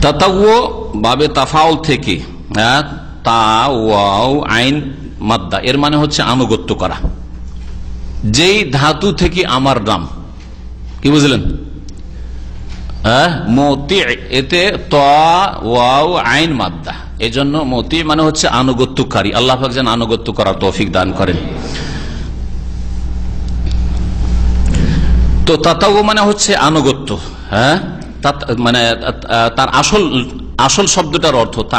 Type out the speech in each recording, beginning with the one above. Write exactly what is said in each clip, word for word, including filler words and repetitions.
তাতাওয়ু বাবে তাফাউল থেকে, হ্যাঁ, তা ওয়াও আইন মাদ্দা, এর মানে হচ্ছে আনুগত্য করা। যেই ধাতু থেকে আমার নাম, কি বুঝলেন? হ্যাঁ, মতি, এতে তা ওয়াও আইন মাদ্দা, এই জন্য মতি মানে হচ্ছে আনুগত্যকারী। আল্লাহ পাক যেন আনুগত্য করার তৌফিক দান করেন। তো তাতাওয়ু মানে হচ্ছে আনুগত্য, হ্যাঁ, মানে তার আসল আসল শব্দটার অর্থ তা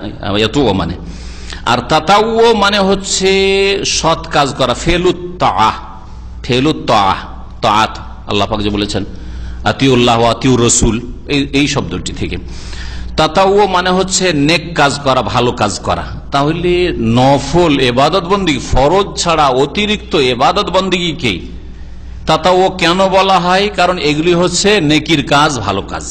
মানে। আর তাতাওয়ু মানে হচ্ছে সৎ কাজ করা, ফেলুত তাআহ, ফেলুত তাআহ, তাআত আল্লাহ পাক যে বলেছেন আতিউল্লাহ ওয়া আতিউর রাসূল, এই এই শব্দটি থেকে। তাতাওয়ু মানে হচ্ছে নেক কাজ করা, ভালো কাজ করা। তাহলে নফল ইবাদত বন্দেগী, ফরজ ছাড়া অতিরিক্ত ইবাদত বন্দেগীকে তাতাওয়ু কেন বলা হয়? কারণ এগুলি হচ্ছে নেকির কাজ, ভালো কাজ।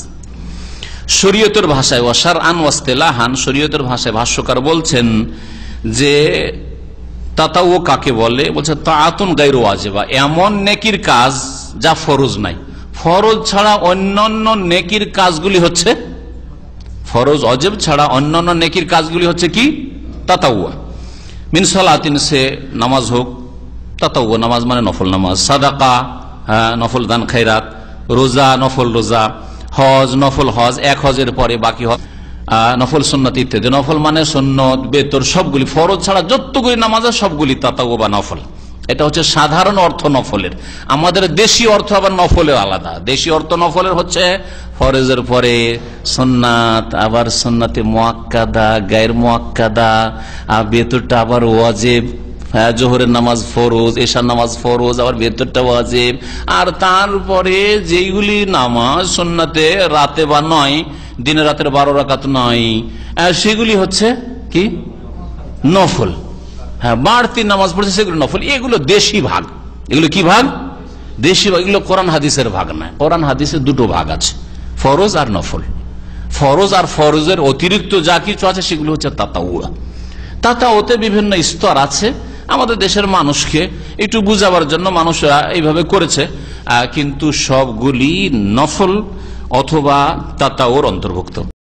শরীয়তের ভাষায় ওয়াশারআন ওয়াসতিলাহান, শরীয়তের ভাষায় ভাষ্যকার বলছেন যে তাতাওয়ু কাকে বলে? বলছে তাআতুন গায়রু ওয়াজিবা, এমন নেকির কাজ যা ফরজ নাই। ফরজ ছাড়া অন্যান্য নেকির কাজগুলি হচ্ছে, ফরজ ওয়াজিব ছাড়া অন্যান্য নেকির কাজগুলি হচ্ছে কি? তাতাওয়ু। মিন সালাতিন, সে নামাজ হোক, তাতাওয়ু নামাজ মানে নফল নামাজ, সাদাকা, হ্যাঁ, নফল দান খৈরাত, রোজা, নফল রোজা, হজ, নফল হজ, এক হজের পরে বাকি হজ, নফল সুন্নত ইত্যাদি। নফল মানে সুন্নত, বেতর, সবগুলি ফরজ ছাড়া যতগুলি নামাজ সবগুলি তাতাওয়ু বা নফল। এটা হচ্ছে সাধারণ অর্থ নফলের। আমাদের দেশি অর্থ আবার নফলের আলাদা। দেশি অর্থ নফলের হচ্ছে ফরজের পরে সুন্নাত, আবার সুন্নাতে মুআক্কাদা, গায়র মুআক্কাদা, আর বেতরটা আবার ওয়াজিব, জোহরের নামাজ ফরজ, এশার নামাজ ফরজ, আবার বেতরটা ওয়াজিব। আর তারপরে যেইগুলি নামাজ সুন্নাতে রাতে বা নয়, দিনে রাতের বারো রাকাত নয়, সেগুলি হচ্ছে কি? নফল। হ্যাঁ, বাড়তি নামাজ পড়ছে সেগুলো নফল। এগুলো দেশি ভাগ। এগুলো কি ভাগ? দেশি ভাগ। এগুলো কোরআন হাদিসের ভাগ না। কোরআন হাদিসের দুটো ভাগ আছে, ফরজ আর নফল। ফরজ আর ফরজের অতিরিক্ত যা কিছু আছে সেগুলো হচ্ছে তাতাওয়ু। তাতাওয়ুতে বিভিন্ন স্তর আছে। আমাদের দেশের মানুষকে একটু বুঝাবার জন্য মানুষরা এইভাবে করেছে, কিন্তু সবগুলি নফল অথবা তাতাওয়ুর অন্তর্ভুক্ত।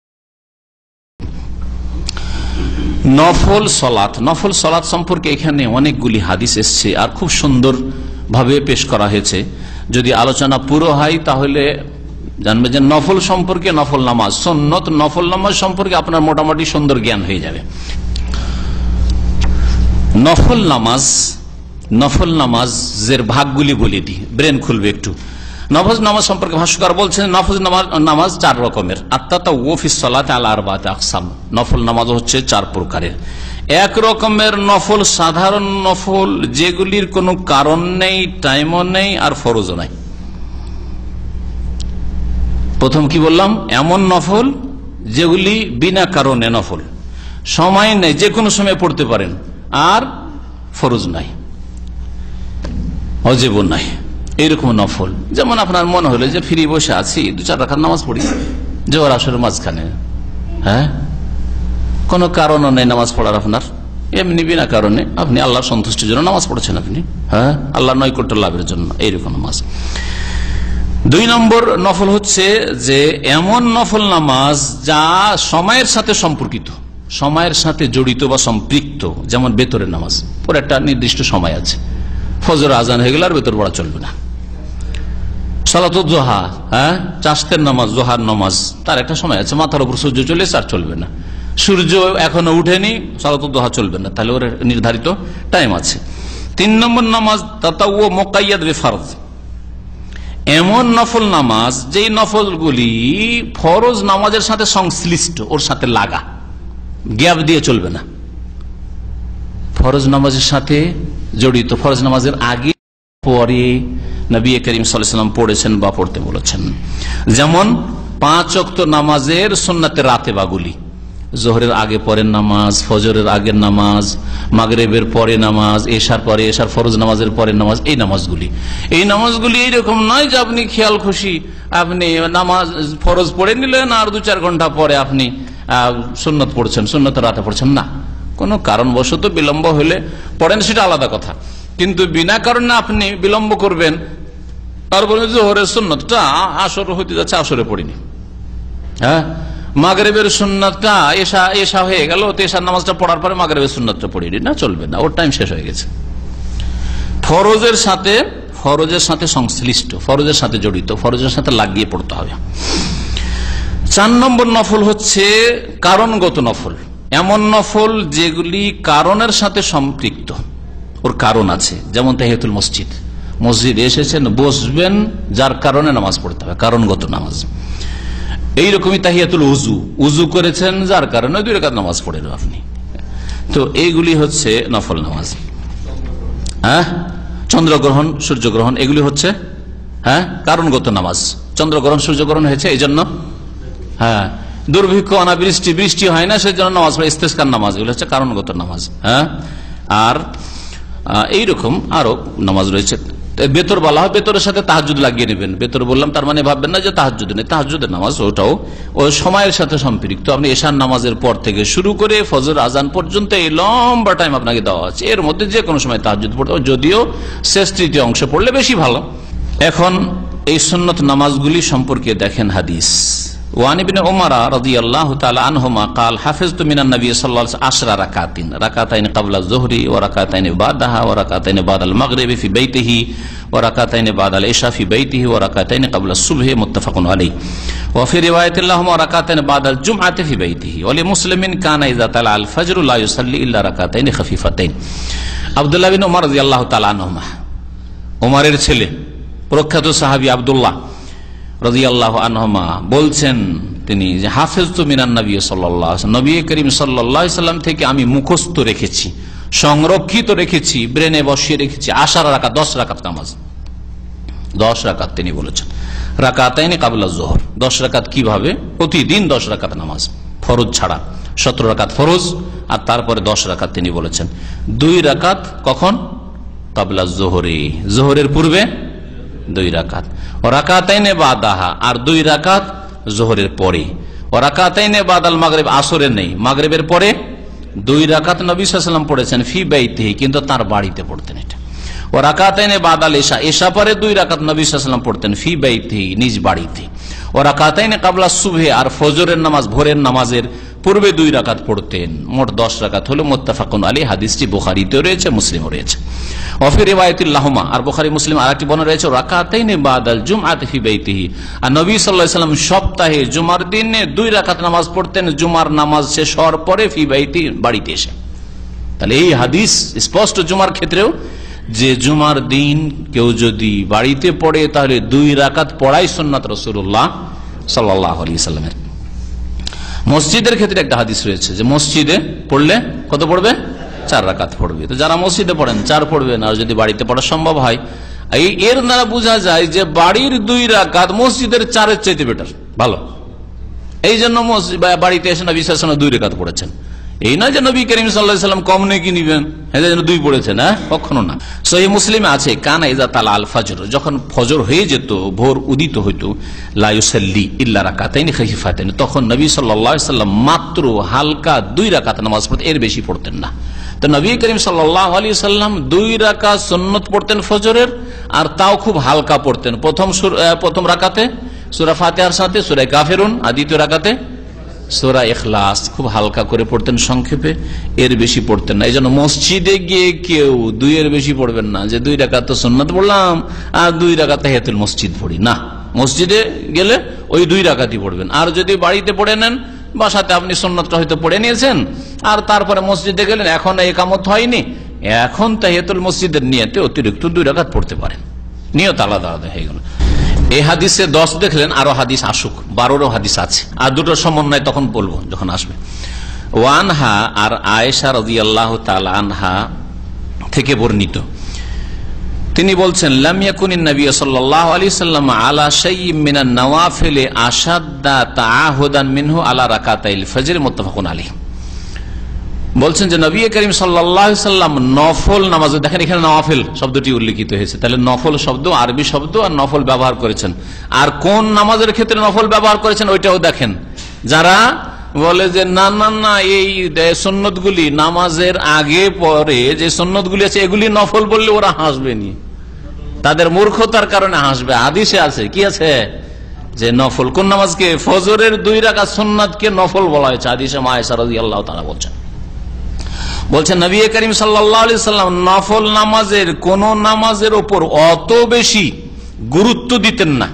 নফল সলাত, নফল সলাত সম্পর্কে এখানে অনেকগুলি হাদিস এসছে আর খুব সুন্দর ভাবে পেশ করা হয়েছে। যদি আলোচনা পুরো হয় তাহলে জানবে যে নফল সম্পর্কে, নফল নামাজ, সুন্নত নফল নামাজ সম্পর্কে আপনার মোটামুটি সুন্দর জ্ঞান হয়ে যাবে। নফল নামাজ, নফল নামাজের ভাগগুলি বলে দিই, ব্রেন খুলবে একটু। নফল নামাজ সম্পর্কে ভাষ্যকার বলছেন নফল নামাজ চার রকমের। আত-তাতাওয়ু ফিস সালাতি আলা আরবাতি আকসাম, নফল নামাজ হচ্ছে চার প্রকারের। এক রকমের নফল সাধারণ নফল, যেগুলির কোনো কারণ নেই, টাইমও নেই, আর ফরজও নাই। প্রথম কি বললাম? এমন নফল যেগুলি বিনা কারণে নফল, সময় নেই, যে কোনো সময় পড়তে পারেন, আর ফরজ নাই, ওয়াজিবও নাই, এইরকম নফল। যেমন আপনার মনে হলো যে ফ্রি বসে আছি, দু চার রাকাত নামাজ পড়ি জোহর আসরের মাঝখানে, হ্যাঁ, কোনো কারণও নেই নামাজ পড়ার আপনার, এমনি বিনা কারণে আপনি আল্লাহর সন্তুষ্টির জন্য নামাজ পড়ছেন, আপনি, হ্যাঁ, আল্লাহর নৈকট্য লাভের জন্য, এইরকম নামাজ। দুই নম্বর নফল হচ্ছে যে এমন নফল নামাজ যা সময়ের সাথে সম্পর্কিত, সময়ের সাথে জড়িত বা সম্পৃক্ত। যেমন বেতরের নামাজ, ওর একটা নির্দিষ্ট সময় আছে, ফজর আজান হয়ে গেলে আর বেতর পড়া চলবে না। সালাতুল জোহা, হ্যাঁ, চাষতের নামাজ, জোহার নামাজ, তার একটা সময় আছে, মাথার উপর সূর্য চলে এসে আর চলবে না, সূর্য এখনো উঠেনি, সালাতুল জোহা চলবে না, তাহলে ওর নির্ধারিত টাইম আছে। তিন নম্বর নামাজ তাতাওয়ু মুকাইয়াদ বিফরজ, এমন নফল নামাজ যেই নফলগুলি ফরজ নামাজের সাথে সংশ্লিষ্ট, ওর সাথে লাগা, গ্যাপ দিয়ে চলবে না, ফরজ নামাজের সাথে জড়িত, ফরজ নামাজের আগে পরে নবী করিম সাল্লাল্লাহু আলাইহি ওয়াসাল্লাম পড়েছেন বা পড়তে বলেছেন। যেমন পাঁচ ওয়াক্ত নামাজের সুন্নাতের রাতেবাগুলি, জোহরের আগে পরের নামাজ, ফজরের আগের নামাজ, মাগরিবের পরে নামাজ, এশার পরে, এশার ফরজ নামাজের পরে নামাজ, এই নামাজগুলি এই নামাজগুলি এইরকম নয় যে আপনি খেয়াল খুশি আপনি নামাজ ফরজ পড়ে নিলেন আর দু চার ঘন্টা পরে আপনি সুন্নত পড়ছেন, সুন্নত রাতে পড়ছেন না। কোনো কারণবশত বিলম্ব হলে পড়েন, সেটা আলাদা কথা, কিন্তু বিনা কারণে আপনি বিলম্ব করবেন, তারপরে জোহরের সুন্নতটা আসর হইতে যাচ্ছে, আসরে পড়িনি, হ্যাঁ, মাগরিবের সুন্নাতটা এশা এশা হয়ে গেল, তো এশার নামাজটা পড়ার পরে মাগরিবের সুন্নাতটা পড়িয়ে না, চলবে না, ওর টাইম শেষ হয়ে গেছে। ফরজের সাথে ফরজের সাথে সংশ্লিষ্ট, ফরজের সাথে জড়িত, ফরজের সাথে লাগিয়ে পড়তে হবে। চার নম্বর নফল হচ্ছে কারণগত নফল, এমন নফল যেগুলি কারণের সাথে সম্পৃক্ত, ওর কারণ আছে। যেমন তাহিয়াতুল মসজিদ, মসজিদে এসেছেন, বসবেন, যার কারণে নামাজ পড়তে হবে, কারণগত নামাজ। এইরকমই তাহিয়াতুল উজু, উজু করেছেন, যার কারণে দুই রাকাত নামাজ পড়েন আপনি। তো এইগুলি হচ্ছে নফল নামাজ। হ্যাঁ, চন্দ্রগ্রহণ, সূর্যগ্রহণ, এগুলি হচ্ছে হ্যাঁ কারণগত নামাজ। চন্দ্রগ্রহণ, সূর্যগ্রহণ হয়েছে এই জন্য, হ্যাঁ দুর্ভিক্ষ, অনাবৃষ্টি, বৃষ্টি হয় না, সেই জন্য নামাজ পড়ে, ইস্তেসকার নামাজ, এগুলো হচ্ছে কারণগত নামাজ। হ্যাঁ, আর এইরকম আরো নামাজ রয়েছে। বেতর বলা হয়, বেতরের সাথে তাহাজ্জুদ লাগিয়ে নেবেন। বেতর বললাম তার মানে ভাববেন না যে তাহাজ্জুদ নেই, তাহাজ্জুদের নামাজ ওটাও ও সময়ের সাথে সম্পৃক্ত। আপনি এশার নামাজের পর থেকে শুরু করে ফজর আজান পর্যন্ত এই লম্বা টাইম আপনাকে দেওয়া আছে, এর মধ্যে যে কোনো সময় তাহাজ্জুদ পড়তে, যদিও শেষ তৃতীয় অংশে পড়লে বেশি ভালো। এখন এই সুন্নত নামাজগুলি সম্পর্কে দেখেন হাদিস। ওয়ান ইবনে উমর রাদিয়াল্লাহু তাআলা আনহুমা قال حفظت من النبي صلى الله عليه وسلم عشر ركعات ركعتين قبل الظهر وركعتين بعدها وركعتين بعد المغرب في بيته وركعتين بعد العشاء في بيته وركعتين قبل الصبح متفق عليه وفي روايه لهما ركعتين بعد الجمعه في بيته ولمسلم كان اذا طلع الفجر لا يصلي الا ركعتين خفيفتين। আব্দুল্লাহ বিন উমর রাদিয়াল্লাহু তাআলা আনহুমা, উমরের ছেলে, প্রখ্যাত সাহাবী আব্দুল্লাহ রাদিয়াল্লাহু আনহুমা বলছেন তিনি যে হাফেজতু মিনান নবী সাল্লাল্লাহু আলাইহি ওয়াসাল্লাম, নবী করিম সাল্লাল্লাহু আলাইহি ওয়াসাল্লাম থেকে আমি মুখস্থ রেখেছি, সংরক্ষিত রেখেছি, ব্রেনে বসিয়ে রেখেছি আশারা রাকাত, দশ রাকাত নামাজ। দশ রাকাত তিনি বলেছেন। রাকাতাইনি কাবলা যোহর, দশ রাকাত কিভাবে? প্রতিদিন দশ রাকাত নামাজ, ফরজ ছাড়া সতেরো রাকাত ফরজ, আর তারপরে দশ রাকাত তিনি বলেছেন। দুই রাকাত কখন? কাবলা যোহরে, যোহরের পূর্বে দুই রাকাত। ও রাকাতাইনে বাদাহা, আর দুই রাকাত যোহরের পরে। ও রাকাতাইনে বাদাল মাগরিব, আসরের নেই, মাগরিবের পরে দুই রাকাত নবী সাল্লাল্লাহু আলাইহি ওয়াসাল্লাম পড়েছেন ফি বাইতিহি, কিন্তু তার বাড়িতে পড়তেন এটা। ও রাকাতাইনে বাদাল ইশা, ইশা পরে দুই রাকাত নবী সাল্লাল্লাহু আলাইহি ওয়াসাল্লাম পড়তেন ফি বাইতিহি, নিজ বাড়িতে। ও রাকাতাইনে কাবলা সুবহে, আর ফজরের নামাজ, ভোরের নামাজের পূর্বে দুই রাকাত পড়তেন। মোট দশ রাকাত হলো। মুত্তাফাকুন আলাইহি, হাদিসটি বুখারীতেও রয়েছে, মুসলিমও রয়েছে। ওয়াফি রিওয়ায়াতিল লাহুমা, আর বুখারী মুসলিম আরেকটি বর্ণনা রয়েছে রাকাতাইনে বাদাল জুমআতি ফি বাইতিহি, আর নবী সাল্লাল্লাহু আলাইহি ওয়াসাল্লাম সপ্তাহে জুমার দিনে দুই রাকাত নামাজ পড়তেন, জুমার নামাজ শেষ হওয়ার পরে ফি বাইতি, বাড়িতে এসে। তাহলে এই হাদিস স্পষ্ট জুমার ক্ষেত্রেও যে জুমার দিন কেউ যদি বাড়িতে পড়ে তাহলে দুই রাকাত পড়াই সুন্নাত রাসূলুল্লাহ সাল্লাল্লাহু আলাইহি ওয়াসাল্লামের। মসজিদের ক্ষেত্রে একটা হাদিস রয়েছে যে মসজিদে পড়লে কত পড়বে? চার রাকাত পড়বে। তো যারা মসজিদে পড়েন চার পড়বেন, আর যদি বাড়িতে পড়া সম্ভব হয়, এই এর দ্বারা বোঝা যায় যে বাড়ির দুই রাকাত মসজিদের চারের চাইতে বেটার, ভালো। এই জন্য বাড়িতে এসে নবী সাল্লাল্লাহু আলাইহি ওয়াসাল্লাম দুই রাকাত পড়েছেন। এই নয় যে নবী করিম সাল্লাল্লাহু আলাইহি ওয়াসাল্লাম কম নেকি নিবেন, এজন্য দুই পড়েছেন, হ্যাঁ, কখনো না। সহিহ মুসলিমে আছে কানা ইযা তালা আল ফজর, যখন ফজর হয়ে যেত, ভোর উদিত হইতো, লা ইউসাল্লি ইল্লা রাকাতাইন খাফিফাতাইন, তখন নবী সাল্লাল্লাহু আলাইহি ওয়াসাল্লাম মাত্র হালকা দুই রাকাত নামাজ পড়তেন, এর বেশি পড়তেন না। তো নবী করিম সাল্লাল্লাহু আলাইহি ওয়াসাল্লাম দুই রাকাত সুন্নত পড়তেন ফজরের, আর তাও খুব হালকা পড়তেন। প্রথম প্রথম রাকাতে সূরা ফাতিহার সাথে সূরা কাফিরুন, আর দ্বিতীয় রাকাতে সূরা ইখলাস, খুব হালকা করে পড়তেন, সংক্ষেপে, এর বেশি পড়তেন না। এই জন্য মসজিদে গিয়ে কেউ দুই এর বেশি পড়বেন না, যে দুই রাকাত তো সুন্নাত পড়লাম আর দুই রাকাত তাহিয়াতুল মসজিদ পড়ি না। মসজিদে গেলে ওই দুই রাকাতই পড়বেন। আর যদি বাড়িতে পড়ে নেন, বাসাতে আপনি সুন্নাতটা হয়তো পড়ে নিয়েছেন, আর তারপরে মসজিদে গেলেন, এখন ইকামত হয়নি, এখন তাহিয়াতুল মসজিদের নিয়তে অতিরিক্ত দুই রাকাত পড়তে পারেন, নিয়ত আলাদা আলাদা হয়ে গেল। এই হাদিসে দশ দেখলেন, আরো হাদিস আসুক, বারোরও হাদিস আছে, আর দুটো সমন্বয় তখন বলবো যখন আসবে। ওয়ানহা, আর আয়েশা রাদিয়াল্লাহু তাআলা আনহা থেকে বর্ণিত, তিনি বলছেন লাম ইয়াকুনিন নবী সাল্লাল্লাহু আলাইহি ওয়াসাল্লাম আলা শাইইন মিনান নওয়াফিল আশাদ্দা তাআহুদান মিনহু আলা রাকাতাইল ফজর, মুত্তাফাকুন আলাইহি। বলছেন যে নবী করিম সাল্লাল্লাহু আলাইহি ওয়াসাল্লাম নফল নামাজ, দেখেন এখানে নওয়াফিল শব্দটি উল্লেখিত হয়েছে, তাহলে নফল শব্দ আরবি শব্দ, আর নফল ব্যবহার করেছেন। আর কোন নামাজের ক্ষেত্রে নফল ব্যবহার করেছেন ওইটাও দেখেন। যারা বলে যে না না না এই সুন্নতগুলি নামাজের আগে পরে যে সুন্নতগুলি আছে এগুলি নফল বললে ওরা হাসবে নি, তাদের মূর্খতার কারণে হাসবে। হাদিসে আছে, কি আছে? যে নফল কোন নামাজকে, ফজরের দুই রাকাত সুন্নাতকে নফল বলা হয়েছে। হাদিসে মা আয়েশা রাদিয়াল্লাহু তাআলা বলছেন বলছেন নবী করিম সাল্লাল্লাহু আলাইহি সাল্লাম নফল নামাজের কোন নামাজের উপর অত বেশি গুরুত্ব দিতেন না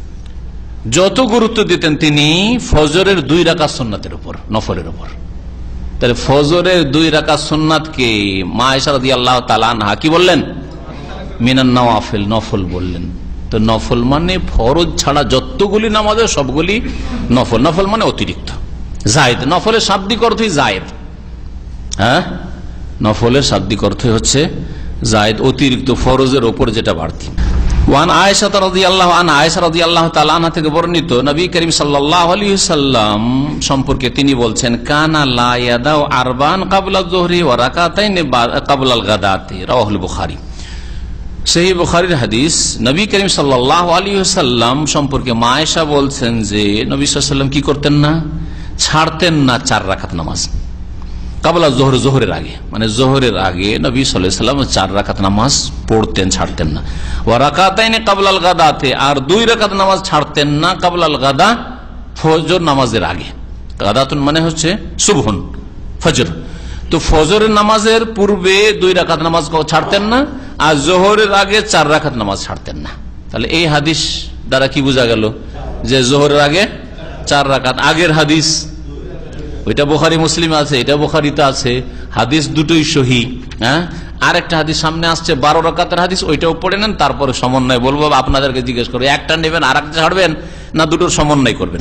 যত গুরুত্ব দিতেন তিনি ফজরের দুই রাকাত সুন্নাতের উপর, নফলের উপর। তাহলে ফজরের দুই রাকাত সুন্নাতকে মা আয়েশা রাদিয়াল্লাহু তাআলা আনহা কি বললেন? মিনান নওয়াফিল, নফল বললেন। তো নফল মানে ফরজ ছাড়া যতগুলি নামাজ সবগুলি নফল। নফল মানে অতিরিক্ত, জায়েদ। নফলের শাব্দিক অর্থই জায়েদ। হ্যাঁ, নফলের শাব্দিক অর্থ হচ্ছে জায়েদ, অতিরিক্ত, ফরজের ওপর যেটা বাড়তি। ওয়ান আয়েশা রাদিয়াল্লাহু আনহা, আয়েশা রাদিয়াল্লাহু তাআলা আনহা থেকে বর্ণিত নবী করিম সাল্লাল্লাহু আলাইহি ওয়াসাল্লাম সম্পর্কে তিনি বলছেন, কানা লা ইয়াদাউ আরবান ক্বাবলা যুহরি ওয়া রাকাতাইন ক্বাবলা আল গাদাতি, রাওয়াহুল বুখারী। সহিহ বুখারীর হাদিস। নবী করিম সাল্লাল্লাহু আলাইহি ওয়াসাল্লাম সম্পর্কে মা আয়েশা বলছেন যে নবী সাল্লাল্লাহু আলাইহি ওয়াসাল্লাম কি করতেন না, ছাড়তেন না চার রাকাত নামাজ কাবলা জোহর, জোহরের আগে, মানে জোহরের আগে নবী সাল্লাল্লাহু আলাইহি ওয়াসাল্লাম চার রাকাত নামাজ পড়তেন, ছাড়তেন না। ওয়া রাকাতাইনি ক্বাবলাল গাদাতে, আর দুই রাকাত নামাজ ছাড়তেন না ক্বাবলাল গাদা, ফজর নামাজের আগে। গাদাতুন মানে হচ্ছে সুবহুন, ফজর। তো ফজরের নামাজের পূর্বে দুই রাকাত নামাজ ছাড়তেন না, আর জোহরের আগে চার রাকাত নামাজ ছাড়তেন না। তাহলে এই হাদিস দ্বারা কি বোঝা গেল যে জোহরের আগে চার রাকাত। আগের হাদিস ওইটা বুখারী মুসলিম আছে, এটা বুখারীতে আছে, হাদিস দুটোই সহিহ। হ্যাঁ, আর একটা হাদিস সামনে আসছে বারো রাকাতের হাদিস, ওইটাও পড়ে নেন, তারপরে সমন্বয় বলবো, আপনাদেরকে জিজ্ঞেস করবো একটা নেবেন আর একটা ছাড়বেন না দুটোর সমন্বয় করবেন,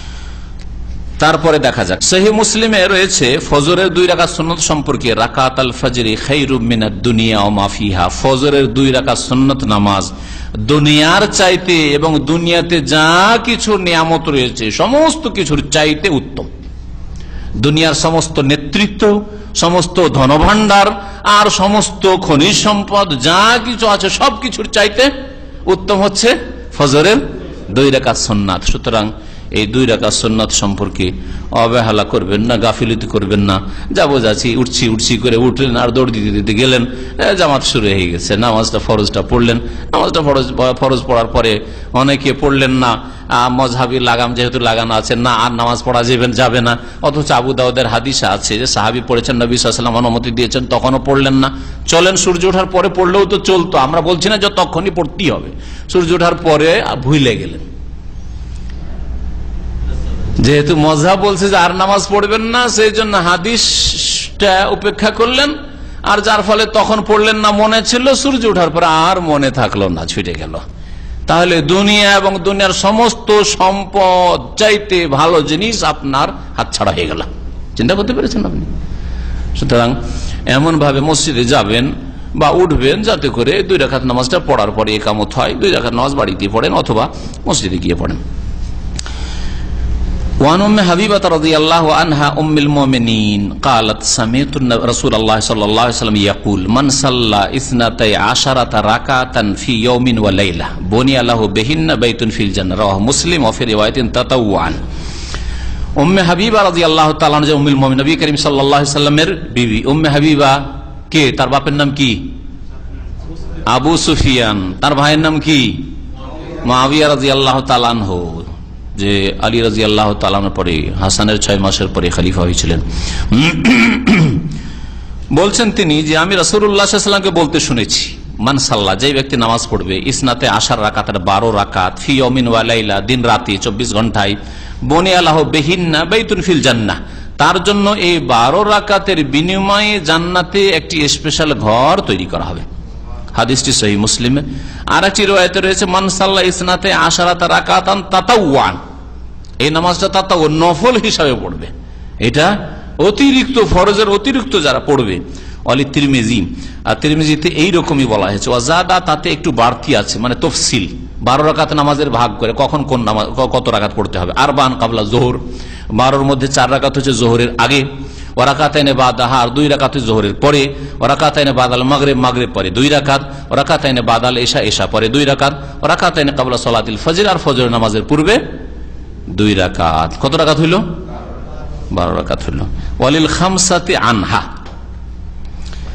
তারপরে দেখা যাক। সহিহ মুসলিমে রয়েছে ফজরের দুই রাকাত সুন্নাত সম্পর্কে, রাকাত আল ফজরি খায়রুম মিনাদ দুনিয়া ওয়া মা ফিহা, ফজরের দুই রাকাত সুন্নাত নামাজ দুনিয়ার চাইতে এবং দুনিয়াতে যা কিছু নিয়ামত রয়েছে সমস্ত কিছুর চাইতে উত্তম। দুনিয়ার সমস্ত নেতৃত্ব, সমস্ত ধনভাণ্ডার আর সমস্ত খনিজ সম্পদ যা কিছু আছে সবকিছুর চাইতে উত্তম হচ্ছে ফজরের দুই রাকাত সুন্নাত। সুতরাং এই দুই রাকাত সুন্নাত সম্পর্কে অবহেলা করবেন না, গাফিলতি করবেন না। যাবো যাচ্ছি উঠছি উঠছি করে উঠলেন আর দৌড় দিতে দিতে গেলেন, জামাত শুরু হয়ে গেছে, নামাজটা ফরজটা পড়লেন, নামাজটা ফরজ ফরজ পড়ার পরে অনেকে পড়লেন না, মজহাবি লাগাম যেহেতু লাগানো আছে না আর নামাজ পড়া যাবেন যাবে না। অথচ আবু দাউদের হাদিস আছে যে সাহাবী পড়েছেন, নবী সাল্লাল্লাহু আলাইহি ওয়াসাল্লাম অনুমতি দিয়েছেন, তখনও পড়লেন না। চলেন সূর্য ওঠার পরে পড়লেও তো চলতো, আমরা বলছি না যে তখনই পড়তেই হবে, সূর্য ওঠার পরে ভুলে গেলেন। যেহেতু মজহাব বলছে যে আর নামাজ পড়বেন না, সেই জন্য হাদিসটা উপেক্ষা করলেন, আর যার ফলে তখন পড়লেন না, মনে ছিল, সূর্য ওঠার পরে আর মনে থাকলো না, ছুটে গেল। তাহলে দুনিয়া এবং দুনিয়ার সমস্ত সম্পদ চাইতে ভালো জিনিস আপনার হাতছাড়া হয়ে গেল। চিন্তা করতে পেরেছেন আপনি? সুতরাং এমন ভাবে মসজিদে যাবেন বা উঠবেন যাতে করে দুই রাকাত নামাজটা পড়ার পরে ইকামত হয়, দুই রাকাত নামাজ বাড়িতে পড়েন অথবা মসজিদে গিয়ে পড়েন। وعن أم حبيبة رضي الله عنها أم المؤمنين قالت سمعت رسول الله صلى الله عليه وسلم يقول من صلى اثنتي عشرة ركعة في يوم وليلة بني له بهن بيت في الجنة رواه مسلم وفي رواية تطوعا। উম্মে হাবিবা রাদিয়াল্লাহু তাআলা আনহা উম্মুল মুমিনিন নবী করিম সাল্লাল্লাহু আলাইহি ওয়াসাল্লামের বিবি। উম্মে হাবিবা কে? তার বাপের নাম কি? আবু সুফিয়ান। তার ভাইয়ের নাম কি? মুআবিয়া রাদিয়াল্লাহু তাআলা আনহু, যে আলী রাদিয়াল্লাহু তাআলা পরে হাসানের ছয় মাসের পরে খলিফা হয়েছিলেন। বলছেন তিনি যে আমি রাসূলুল্লাহ সাল্লাল্লাহু আলাইহি ওয়াসাল্লামকে বলতে শুনেছি, মান সাল্লা, যে ব্যক্তি নামাজ পড়বে, ইসনাতে আশার রাকাতের বারো রাকাত, ফি ইয়াউমিন ওয়া লাইলা, দিন রাতে চব্বিশ ঘন্টায়, বনিয়া লাহু বিহিন্না বাইতুন ফিল জান্নাহ, তার জন্য এই বারো রাকাতের বিনিময়ে জান্নাতে একটি স্পেশাল ঘর তৈরি করা হবে। হাদিসটি সহিহ মুসলিমে। আর একটি riwayate রয়েছে মান সাল্লা ইসনাতে আশারাতা রাকাতান তাতাওয়ান, এই নামাজটা তাতাও নফল হিসাবে পড়বে, এটা অতিরিক্ত ফরজের অতিরিক্ত যারা পড়বে। অলি তিরমিজি, আর তিরমিজিতে এইরকমই বলা হয়েছে, ওয়াজাদা, তাতে একটু বাড়তি আছে, মানে তফসিল, বারো রাকাত নামাজের ভাগ করে কখন কোন নামাজ কত রাকাত পড়তে হবে। আরবান কাবলা জোহর, বারোর মধ্যে চার রাকাত হচ্ছে জোহরের আগে, ওয়ারাকাতাইনে বাদাহা, আর দুই রাকাত জোহরের পরে, ওয়ারাকাতাইনে বাদাল মাগরিব, মাগরিব পরে দুই রাকাত, ওয়ারাকাতাইনে বাদাল ইশা, ইশা পরে দুই রাকাত, ওয়ারাকাতাইনে কাবলা সালাতিল ফজর, আর ফজর নামাজের পূর্বে দুই রাকাত। কত রাকাত হইল? বারো রাকাত হইল। ওয়ালিল খামসাতি আনহা,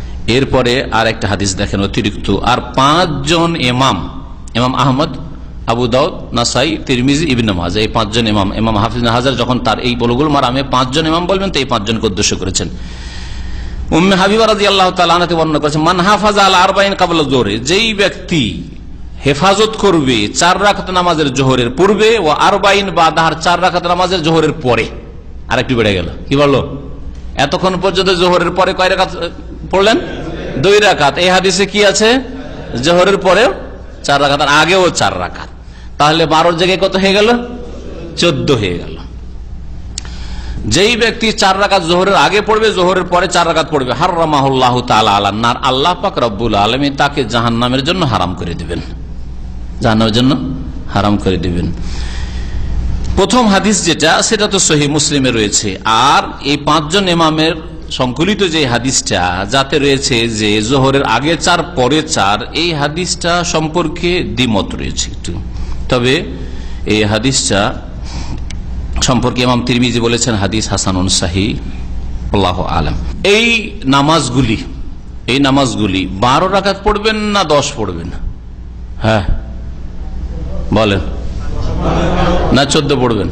এরপরে আর একটা হাদিস দেখেন অতিরিক্ত, আর পাঁচজন ইমাম, ইমাম আহমদ, আবু দাউদ, নাসাই, তিরমিজি, ইবনে মাজাহ, এই পাঁচজন ইমাম। ইমাম হাফিজ ইবনে হাজার যখন তার এই বুলুগুল মারামে পাঁচজন ইমাম বলবেন তো এই পাঁচজনকে উদ্দেশ্য করেছেন। উম্মে হাবিবা রাদিয়াল্লাহু তাআলা আনহা বর্ণনা করেছেন, মান হাফাজা আলা আরবাইন ক্বাবলা যুহরি, যেই ব্যক্তি হেফাজত করবে চার রাকাত নামাজের জোহরের পূর্বে ও আরবাইন বাদাহার, চার রাকাত নামাজের জোহরের পরে। আরেকটু বেড়ে গেল, কি বললো? এতক্ষণ পর্যন্ত জোহরের পরে কয় রাকাত পড়লেন? দুই রাকাত। এই হাদিসে কি আছে? জোহরের পরে চার রাকাত, আর আগেও চার রাকাত। তাহলে বারোর জায়গায় কত হয়ে গেল? চোদ্দ হয়ে গেল। যেই ব্যক্তি চার রাকাত জোহরের আগে পড়বে, জোহরের পরে চার রাকাত পড়বে, হাররামাহুল্লাহু তাআলা আলান নার, আল্লাহ পাক রব্বুল আলামিন তাকে জাহান্নামের জন্য হারাম করে দিবেন, জাহান্নামের জন্য হারাম করে দিবেন। প্রথম হাদিস যেটা, সেটা তো সহিহ মুসলিমে রয়েছে। আর এই পাঁচজন ইমামের সংকলিত যে হাদিসটা, যাতে রয়েছে যে জোহরের আগে চার পরে চার, এই হাদিসটা সম্পর্কে দ্বিমত রয়েছে একটু। তবে এই হাদিসটা সম্পর্কে ইমাম তিরমিজি বলেছেন হাদিস হাসানুন সহিহ, আল্লাহু আলাম। এই নামাজগুলি এই নামাজগুলি বারো রাকাত পড়বেন না দশ পড়বেন? হ্যাঁ বলেন, না চোদ্দ পড়বেন?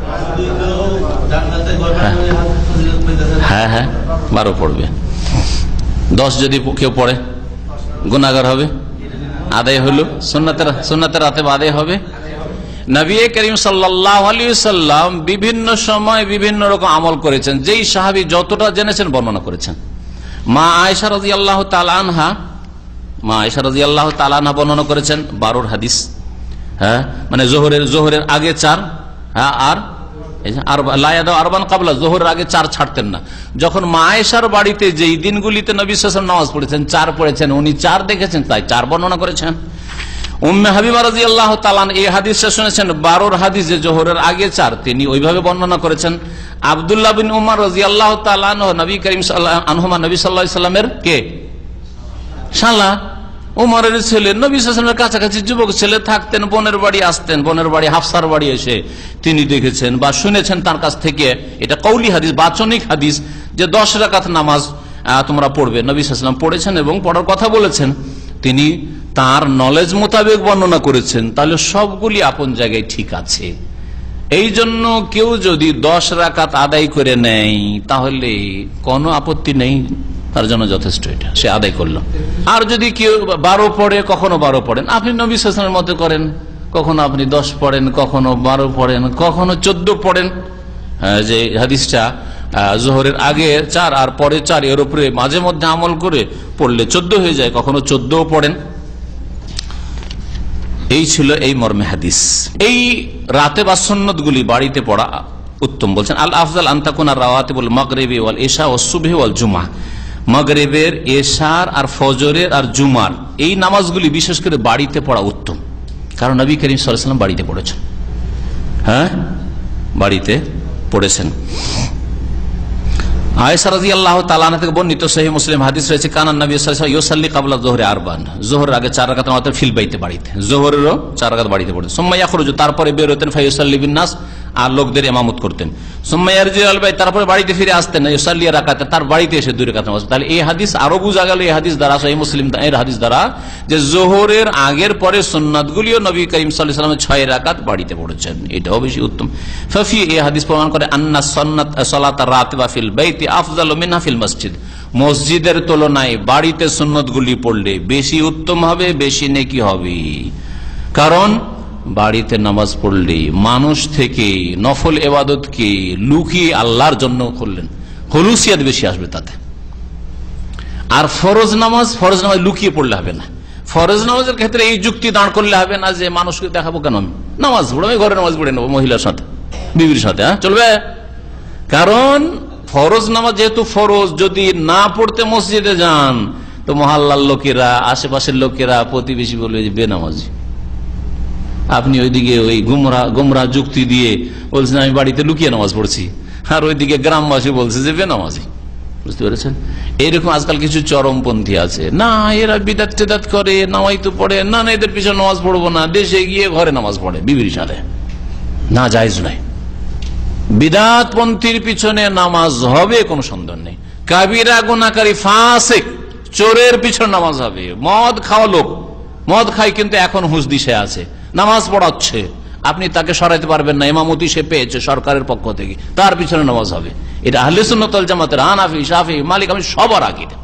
হ্যাঁ হ্যাঁ বারো পড়বে। দশ যদি কেউ পড়ে গুনাহগার হবে, আদায় হলো সুন্নাতের সুন্নাতের রাতে আদায় হবে। নবী করিম সাল্লাল্লাহু আলাইহি সাল্লাম বিভিন্ন সময় বিভিন্ন রকম আমল করেছেন, যেই সাহাবী যতটা জেনেছেন বর্ণনা করেছেন। মা আয়েশা রাদিয়াল্লাহু তাআলা আনহা মা আয়েশা রাদিয়াল্লাহু তাআলা আনহা বর্ণনা করেছেন বারোর হাদিস। হ্যাঁ, মানে জোহরের জোহরের আগে চার, হ্যাঁ, আর আরবান কাবলা, জোহরের আগে চার ছাড়তেন না। যখন মা আয়েশার বাড়িতে যেই দিনগুলিতে নবী সাল্লাল্লাহু আলাইহি ওয়াসাল্লাম নামাজ পড়েছেন, চার পড়েছেন, উনি চার দেখেছেন, তাই চার বর্ণনা করেছেন। উম্মে হাবিবা রাদিয়াল্লাহু তাআলা এই হাদিসটা শুনেছেন বারোর হাদিস, যে জোহরের আগে চার, তিনি ওইভাবে বর্ণনা করেছেন। আব্দুল্লাহ বিন উমর রাদিয়াল্লাহু তাআলা নবী করিম সাল্লাল্লাহু আনহুমা নবী সাল্লাল্লাহু আলাইহি ওয়াসাল্লামের কে শালা, উমরের ছেলে, নবী সাল্লাল্লাহু আলাইহি ওয়াসাল্লামের কাছাকাছি যুবক ছেলে থাকতেন, বোনের বাড়ি আসতেন, বোনের বাড়ি হাফসার বাড়ি এসে তিনি দেখেছেন বা শুনেছেন তার কাছ থেকে। এটা কৌলি হাদিস, বাচনিক হাদিস, যে দশ রাকাত নামাজ তোমরা পড়বে, নবী সাল্লাল্লাহু আলাইহি ওয়াসাল্লাম পড়েছেন এবং পড়ার কথা বলেছেন। তিনি তার নলেজ মোতাবেক বর্ণনা করেছেন, তাহলে সবগুলি আপন জায়গায় ঠিক আছে। এই জন্য কেউ যদি দশ রাকাত আদায় করে নেয় তাহলে কোনো আপত্তি নেই, তার জন্য যথেষ্ট, এটা সে আদায় করলো। আর যদি কেউ বারো পড়ে, কখনো বারো পড়েন, আপনি নবী সাল্লাল্লাহু আলাইহি ওয়াসাল্লামের মতো করেন, কখনো আপনি দশ পড়েন, কখনো বারো পড়েন, কখনো চোদ্দ পড়েন। যে হাদিসটা জোহরের আগে চার আর পরে চার, এর উপরে মাঝে মধ্যে আমল করে পড়লে চোদ্দ হয়ে যায়, কখনো চোদ্দও পড়েন। এই ছিল এই মর্মে হাদিস। এই রাতে বা সুন্নতগুলি বাড়িতে পড়া উত্তম। বলছেন আল আফজাল আন তাকুনা রাওয়াতিবুল মাগরিবি ওয়াল ইশা ওয়াস সুবহি ওয়াল জুমআ, মাগরিবের, এশার আর ফজরের আর জুমার এই নামাজগুলি বিশেষ করে বাড়িতে পড়া উত্তম। কারণ নবী করিম সাল্লাল্লাহু আলাইহি ওয়াসাল্লাম বাড়িতে পড়েছেন, হ্যাঁ বাড়িতে পড়েছেন। আয়েশা রাদিয়াল্লাহু তাআলা আনহা থেকে বর্ণিত সহিহ মুসলিম হাদিস রয়েছে, কানান নবী সাল্লাল্লাহু আলাইহি ওয়াসাল্লাম ইউসাল্লি ক্বাবলা যুহরি আরবান, যোহরের আগে চার রাকাত নামাজ ফিল বাইতে, বাড়িতে, যোহরেরও চার রাকাত বাড়িতে পড়তেন। সুম্মা ইয়াখরুজু, তারপরে বের হতেন, ফায়ুসাল্লি বিন নাস, আর লোকদের ইমামত করতেন। সুম্মা ইয়ারজিউ আল বাইত, তারপরে বাড়িতে ফিরে আসতেন, ইউসাল্লি রাকাতে, তার বাড়িতে এসে দুই রাকাত নামাজ। তাহলে এই হাদিস আরো বোঝা গেল এই হাদিস দ্বারা, সহিহ মুসলিম এর হাদিস দ্বারা, যে যোহরের আগের পরে সুন্নাতগুলিও নবী করিম সাল্লাল্লাহু আলাইহি ওয়াসাল্লাম ছয় রাকাত বাড়িতে পড়েছেন, এটাও বেশি উত্তম। ফাফি, এই হাদিস প্রমাণ করে আন্না সুন্নাত সালাত রাতিবা ফিল বাইতি আফজালু মিনহা ফিল মসজিদ, মসজিদের তুলনায় বাড়িতে সুন্নতগুলি পড়লে বেশি উত্তম হবে, বেশি নেকি হবে। কারণ বাড়িতে নামাজ পড়লে মানুষ থেকে নফল ইবাদতকে লুকিয়ে আল্লাহর জন্য করলেন, হুলুসিয়াত বেশি আসবে তাতে। আর ফরজ নামাজ ফরজ নামাজ লুকিয়ে পড়লে হবে না। ফরজ নামাজের ক্ষেত্রে এই যুক্তি দাঁড় করলে হবে না যে মানুষকে দেখাবো কেন আমি নামাজ পড়বো, আমি ঘরে নামাজ পড়ে নেবো মহিলার সাথে, বিবির সাথে, হ্যাঁ চলবে। কারণ ফরজ নামাজ যেহেতু ফরজ, যদি না পড়তে মসজিদে যান তো মহল্লার লোকেরা, আশেপাশের লোকেরা, প্রতিবেশী বলবে যে বেনামাজি। আপনি ওইদিকে ওই গুমরা গুমরা যুক্তি দিয়ে বলছেন আমি বাড়িতে লুকিয়ে নামাজ পড়ছি, আর ওইদিকে গ্রামবাসী বলছে যে বেনামাজি। বুঝতে পেরেছেন? এইরকম আজকাল কিছু চরমপন্থী আছে, না এরা বিদাত টেদাত করে, নামাই তো পড়ে না, না এদের পিছনে নামাজ পড়বো না, দেশে গিয়ে ঘরে নামাজ পড়ে বিবির সাথে, না জায়েজ নয়। বিদাত পন্থীর পিছনে নামাজ হবে কোনো সন্দেহ নেই। কাবিরা গুনাহকারী ফাসিক চোরের পিছনে নামাজ হবে। মদ খাওয়া লোক মদ খায় কিন্তু এখন হুঁশ দিশে আছে, নামাজ পড়াচ্ছে, আপনি তাকে সরাইতে পারবেন না, ইমামতি সে পেয়েছে সরকারের পক্ষ থেকে, তার পিছনে নামাজ হবে। এটা আহলে সুন্নাত ওয়াল জামাতের হানাফি, শাফি, মালিক, আমি সবার আকীদা।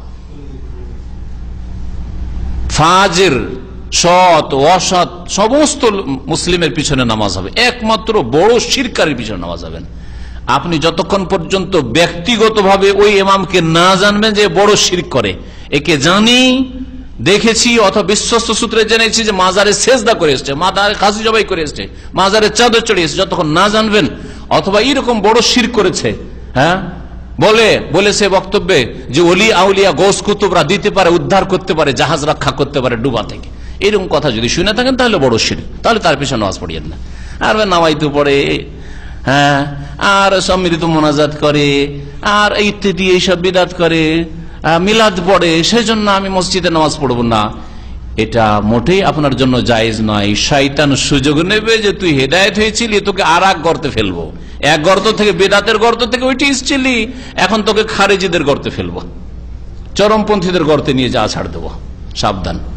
ফাজির, সৎ, অসৎ সমস্ত মুসলিমের পিছনে নামাজ হবে, একমাত্র বড় শিরকারের পিছনে নামাজ হবে না। আপনি যতক্ষণ পর্যন্ত ব্যক্তিগতভাবে ওই ইমামকে না জানবেন যে বড় শিরক করে, একে জানি, দেখেছি অথবা বিশ্বস্ত সূত্রে জেনেছি যে মাজারে সেজদা করে এসছে, মাজারে খাসি জবাই করে এসছে, মাজারে চাদর চড়ে এসছে, যতক্ষণ না জানবেন অথবা এরকম বড় শিরক করেছে, হ্যাঁ বলে বলে সে বক্তব্যে যে ওলি আউলিয়া গোস কুতুবরা দিতে পারে, উদ্ধার করতে পারে, জাহাজ রক্ষা করতে পারে ডুবা থেকে, এরকম কথা যদি শুনে থাকেন তাহলে বড় শিরক, তাহলে তার পিছনে নামাজ পড়িয়েন না। আর নামাইতে পড়ে, হ্যাঁ, আর সম্মিলিত মোনাজাত করে, আর ইত্যাদি এইসব বিদাত করে, মিলাদ পড়ে, সেই জন্য আমি মসজিদে নামাজ পড়বো না, এটা মোটেই আপনার জন্য জায়েজ নয়। শয়তান সুযোগ নেবে যে তুই হেদায়েত হয়েছিলি, তোকে আর এক গর্তে ফেলবো, এক গর্ত থেকে, বেদাতের গর্ত থেকে উঠে এসেছিলি, এখন তোকে খারেজিদের গর্তে ফেলবো, চরমপন্থীদের গর্তে নিয়ে যা ছাড় দেবো, সাবধান।